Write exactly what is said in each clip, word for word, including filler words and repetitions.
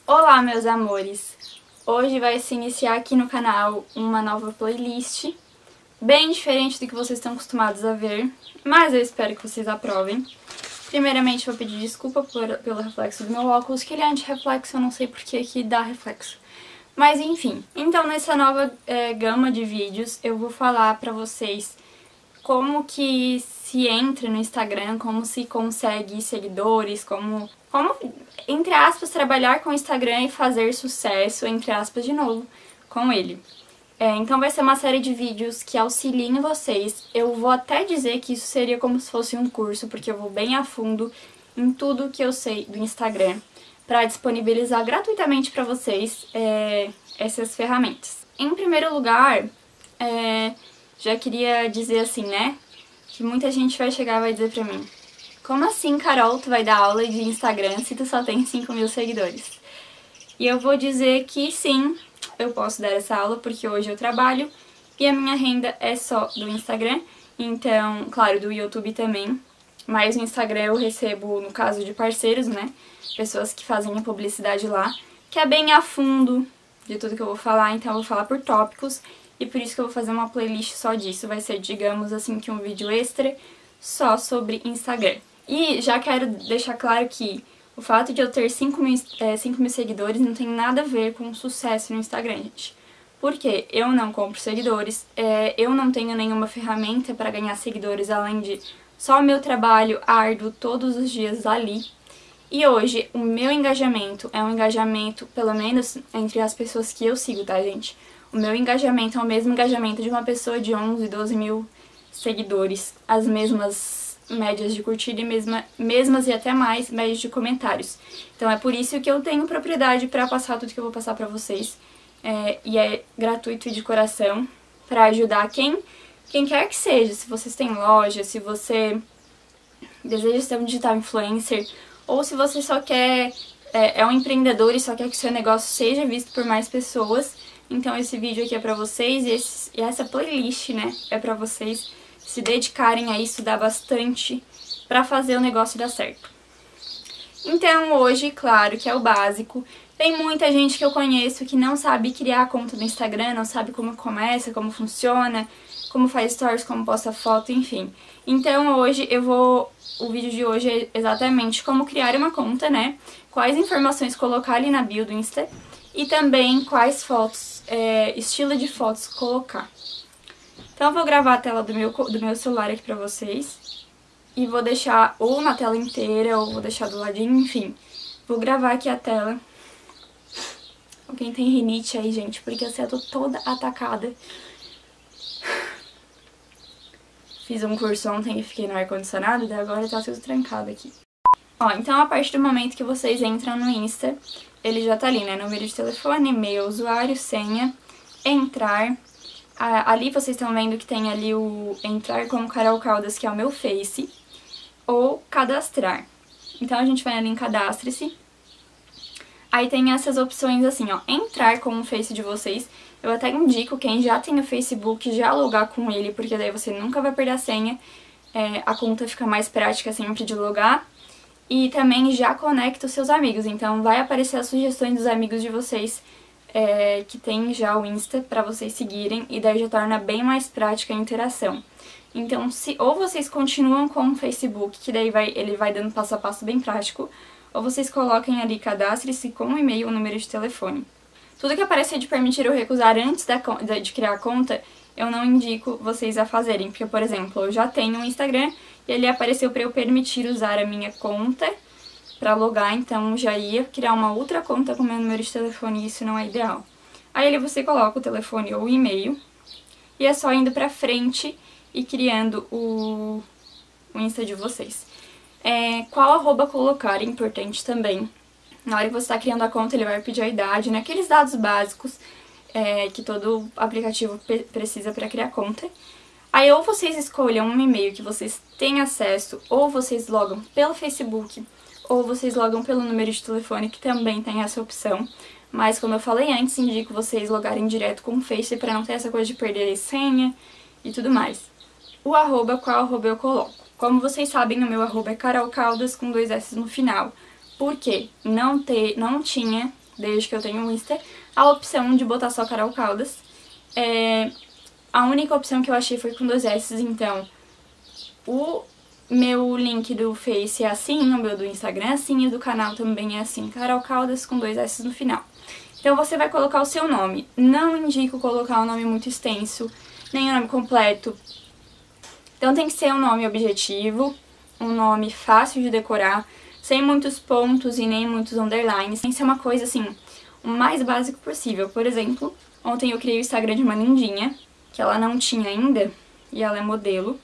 Olá, meus amores! Hoje vai se iniciar aqui no canal uma nova playlist, bem diferente do que vocês estão acostumados a ver, mas eu espero que vocês aprovem. Primeiramente, vou pedir desculpa por, pelo reflexo do meu óculos, que ele é anti-reflexo, eu não sei porque que dá reflexo. Mas enfim, então nessa nova é, gama de vídeos eu vou falar pra vocês como que se entra no Instagram, como se consegue seguidores, como, como, entre aspas, trabalhar com o Instagram e fazer sucesso, entre aspas, de novo, com ele. É, então vai ser uma série de vídeos que auxiliem vocês. Eu vou até dizer que isso seria como se fosse um curso, porque eu vou bem a fundo em tudo que eu sei do Instagram, para disponibilizar gratuitamente para vocês é, essas ferramentas. Em primeiro lugar, é, já queria dizer assim, né, que muita gente vai chegar e vai dizer pra mim: como assim, Carol, tu vai dar aula de Instagram se tu só tem cinco mil seguidores? E eu vou dizer que sim, eu posso dar essa aula porque hoje eu trabalho e a minha renda é só do Instagram, então, claro, do YouTube também, mas no Instagram eu recebo, no caso de parceiros, né, pessoas que fazem a publicidade lá, que é bem a fundo de tudo que eu vou falar, então eu vou falar por tópicos. E por isso que eu vou fazer uma playlist só disso, vai ser, digamos assim, que um vídeo extra só sobre Instagram. E já quero deixar claro que o fato de eu ter cinco mil, é, cinco mil seguidores não tem nada a ver com sucesso no Instagram, gente. Porque eu não compro seguidores, é, eu não tenho nenhuma ferramenta para ganhar seguidores além de só o meu trabalho árduo todos os dias ali. E hoje o meu engajamento é um engajamento, pelo menos entre as pessoas que eu sigo, tá, gente? O meu engajamento é o mesmo engajamento de uma pessoa de onze, doze mil seguidores, as mesmas médias de curtida e mesma, mesmas e até mais médias de comentários. Então é por isso que eu tenho propriedade para passar tudo que eu vou passar para vocês, é, e é gratuito e de coração, para ajudar quem, quem quer que seja. Se vocês têm loja, se você deseja ser um digital influencer, ou se você só quer, é, é um empreendedor e só quer que seu negócio seja visto por mais pessoas. Então esse vídeo aqui é pra vocês e, esse, e essa playlist, né, é pra vocês se dedicarem a estudar bastante pra fazer o negócio dar certo. Então hoje, claro que é o básico, tem muita gente que eu conheço que não sabe criar a conta do Instagram, não sabe como começa, como funciona, como faz stories, como posta foto, enfim. Então hoje eu vou, o vídeo de hoje é exatamente como criar uma conta, né, quais informações colocar ali na bio do Insta e também quais fotos, É, estilo de fotos colocar. Então eu vou gravar a tela do meu, do meu celular aqui pra vocês e vou deixar ou na tela inteira ou vou deixar do ladinho, enfim. Vou gravar aqui a tela. Quem tem rinite aí, gente, porque assim eu tô toda atacada. Fiz um curso ontem e fiquei no ar-condicionado, daí agora tá tudo trancado aqui. Ó, então a partir do momento que vocês entram no Insta, ele já tá ali, né? Número de telefone, e-mail, usuário, senha, entrar. Ah, ali vocês estão vendo que tem ali o entrar como Carol Caldas, que é o meu Face, ou cadastrar. Então a gente vai ali em cadastre-se. Aí tem essas opções assim, ó, entrar com o Face de vocês. Eu até indico quem já tem o Facebook já logar com ele, porque daí você nunca vai perder a senha. É, a conta fica mais prática sempre de logar. E também já conecta os seus amigos, então vai aparecer as sugestões dos amigos de vocês é, que tem já o Insta para vocês seguirem, e daí já torna bem mais prática a interação. Então, se ou vocês continuam com o Facebook, que daí vai, ele vai dando passo a passo bem prático, ou vocês coloquem ali cadastre-se com o e-mail ou número de telefone. Tudo que aparecer de permitir ou recusar antes da, de criar a conta, eu não indico vocês a fazerem, porque, por exemplo, eu já tenho um Instagram e ele apareceu para eu permitir usar a minha conta para logar, então já ia criar uma outra conta com meu número de telefone e isso não é ideal. Aí ali você coloca o telefone ou o e-mail e é só indo pra frente e criando o, o Insta de vocês. É, qual arroba colocar é importante também. Na hora que você está criando a conta, ele vai pedir a idade, né? Aqueles dados básicos é, que todo aplicativo precisa para criar conta. Aí ou vocês escolham um e-mail que vocês têm acesso, ou vocês logam pelo Facebook, ou vocês logam pelo número de telefone, que também tem essa opção. Mas como eu falei antes, indico vocês logarem direto com o Face para não ter essa coisa de perder a senha e tudo mais. O arroba, qual arroba eu coloco? Como vocês sabem, o meu arroba é Carol Caldas com dois S no final. Porque não, ter, não tinha desde que eu tenho o Insta, a opção de botar só Carol Caldas. É, a única opção que eu achei foi com dois S, então o meu link do Face é assim, o meu do Instagram é assim, e do canal também é assim, Carol Caldas com dois S no final. Então você vai colocar o seu nome. Não indico colocar um nome muito extenso, nem o nome completo. Então tem que ser um nome objetivo, um nome fácil de decorar, sem muitos pontos e nem muitos underlines. Tem que ser uma coisa assim, o mais básico possível. Por exemplo, ontem eu criei o Instagram de uma lindinha, que ela não tinha ainda, e ela é modelo.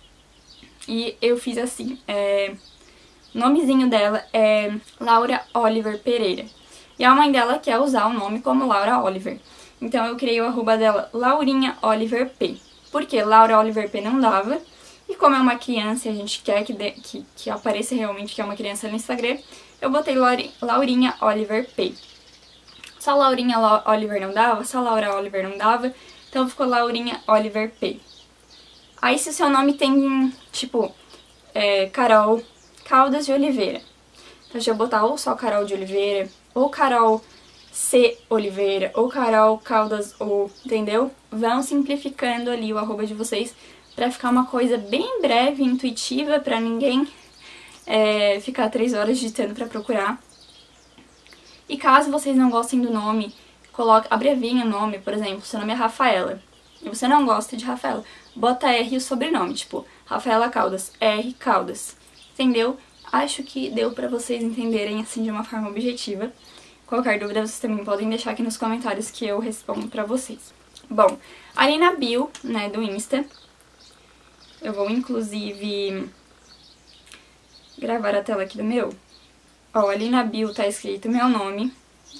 E eu fiz assim, é... o nomezinho dela é Laura Oliver Pereira. E a mãe dela quer usar o nome como Laura Oliver. Então eu criei o arroba dela Laurinha Oliver P. Porque Laura Oliver P não dava. E como é uma criança e a gente quer que, de... que, que apareça realmente que é uma criança no Instagram, eu botei Lauri... Laurinha Oliver P. Só Laurinha Oliver não dava, só Laura Oliver não dava. Então ficou Laurinha Oliver P. Aí se o seu nome tem, tipo, é, Carol Caldas de Oliveira. Então deixa eu botar ou só Carol de Oliveira, ou Carol C. Oliveira, ou Carol Caldas O, entendeu? Vão simplificando ali o arroba de vocês pra ficar uma coisa bem breve, intuitiva, pra ninguém é, ficar três horas digitando pra procurar. E caso vocês não gostem do nome, coloque, abreviem o nome, por exemplo, seu nome é Rafaela, e você não gosta de Rafaela, bota R o sobrenome, tipo, Rafaela Caldas, R Caldas, entendeu? Acho que deu pra vocês entenderem assim de uma forma objetiva. Qualquer dúvida vocês também podem deixar aqui nos comentários que eu respondo pra vocês. Bom, ali na bio, né, do Insta, eu vou inclusive gravar a tela aqui do meu. Ó, ali na bio tá escrito meu nome,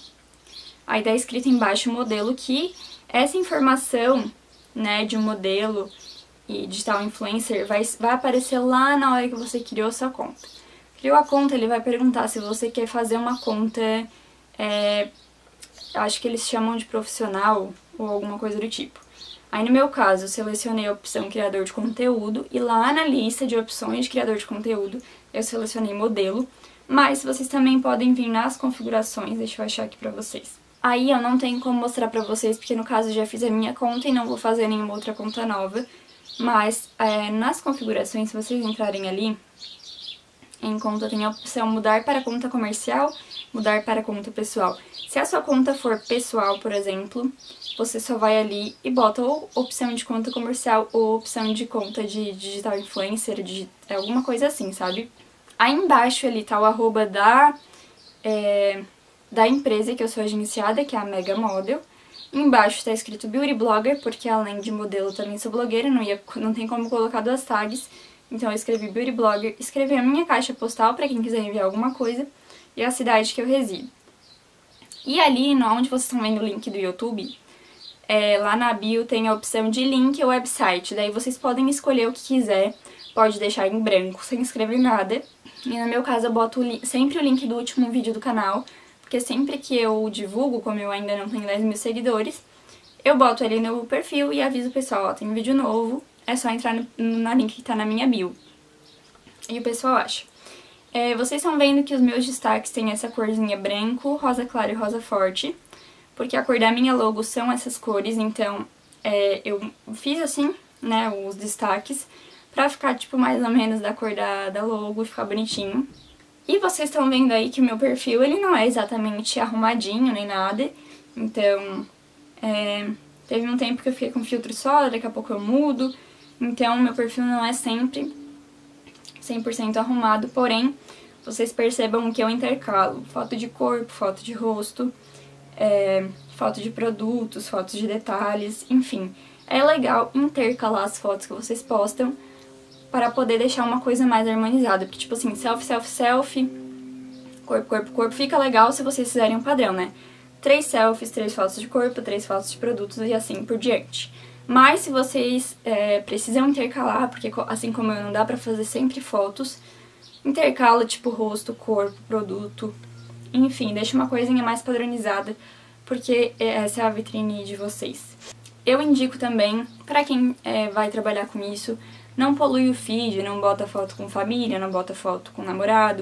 aí tá escrito embaixo modelo, que essa informação, né, de um modelo e digital influencer vai, vai aparecer lá na hora que você criou sua conta. Criou a conta, ele vai perguntar se você quer fazer uma conta, é, acho que eles chamam de profissional ou alguma coisa do tipo. Aí no meu caso, eu selecionei a opção criador de conteúdo e lá na lista de opções de criador de conteúdo eu selecionei modelo, mas vocês também podem vir nas configurações, deixa eu achar aqui pra vocês. Aí eu não tenho como mostrar pra vocês, porque no caso eu já fiz a minha conta e não vou fazer nenhuma outra conta nova. Mas é, nas configurações, se vocês entrarem ali, em conta tem a opção mudar para conta comercial, mudar para conta pessoal. Se a sua conta for pessoal, por exemplo, você só vai ali e bota ou opção de conta comercial ou opção de conta de digital influencer, de, alguma coisa assim, sabe? Aí embaixo ali tá o arroba da... É, da empresa que eu sou agenciada, que é a Mega Model. Embaixo está escrito Beauty Blogger, porque além de modelo também sou blogueira, não, ia, não tem como colocar duas tags. Então eu escrevi Beauty Blogger, escrevi a minha caixa postal para quem quiser enviar alguma coisa e a cidade que eu resido. E ali, onde vocês estão vendo o link do YouTube, é, lá na bio tem a opção de link ou website. Daí vocês podem escolher o que quiser, pode deixar em branco, sem escrever nada. E no meu caso eu boto o sempre o link do último vídeo do canal, porque sempre que eu divulgo, como eu ainda não tenho dez mil seguidores, eu boto ali no perfil e aviso o pessoal, ó, tem um vídeo novo, é só entrar no, no link que tá na minha bio. E o pessoal acha. É, vocês estão vendo que os meus destaques têm essa corzinha branco, rosa claro e rosa forte, porque a cor da minha logo são essas cores, então é, eu fiz assim, né, os destaques, pra ficar tipo mais ou menos da cor da, da logo e ficar bonitinho. E vocês estão vendo aí que o meu perfil, ele não é exatamente arrumadinho nem nada, então é, teve um tempo que eu fiquei com filtro só, daqui a pouco eu mudo, então meu perfil não é sempre cem por cento arrumado, porém vocês percebam que eu intercalo foto de corpo, foto de rosto, é, foto de produtos, fotos de detalhes, enfim. É legal intercalar as fotos que vocês postam para poder deixar uma coisa mais harmonizada, porque tipo assim, selfie, selfie, selfie, corpo, corpo, corpo, fica legal se vocês fizerem um padrão, né? Três selfies, três fotos de corpo, três fotos de produtos e assim por diante. Mas se vocês é, precisam intercalar, porque assim como eu não dá pra fazer sempre fotos, intercala tipo rosto, corpo, produto, enfim, deixa uma coisinha mais padronizada, porque essa é a vitrine de vocês. Eu indico também, pra quem é, vai trabalhar com isso, não polui o feed, não bota foto com família, não bota foto com namorado.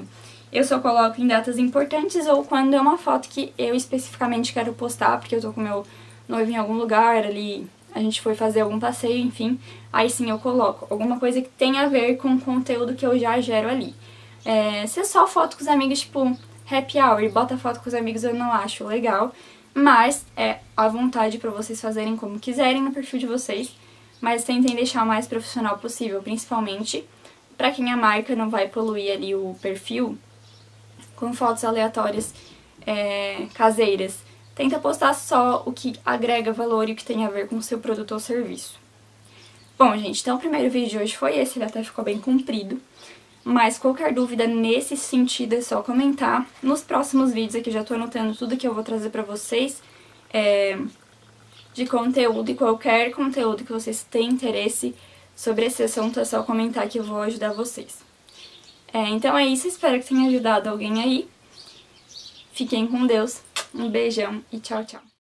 Eu só coloco em datas importantes ou quando é uma foto que eu especificamente quero postar, porque eu tô com meu noivo em algum lugar ali, a gente foi fazer algum passeio, enfim, aí sim eu coloco alguma coisa que tenha a ver com o conteúdo que eu já gero ali. É, se é só foto com os amigos, tipo happy hour, e bota foto com os amigos, eu não acho legal, mas é à vontade pra vocês fazerem como quiserem no perfil de vocês, mas tentem deixar o mais profissional possível, principalmente pra quem a marca não vai poluir ali o perfil com fotos aleatórias é, caseiras. Tenta postar só o que agrega valor e o que tem a ver com o seu produto ou serviço. Bom, gente, então o primeiro vídeo de hoje foi esse, ele até ficou bem comprido. Mas qualquer dúvida nesse sentido é só comentar. Nos próximos vídeos aqui eu já tô anotando tudo que eu vou trazer pra vocês é, de conteúdo, e qualquer conteúdo que vocês tenham interesse sobre esse assunto é só comentar que eu vou ajudar vocês. É, então é isso, espero que tenha ajudado alguém aí. Fiquem com Deus, um beijão e tchau, tchau.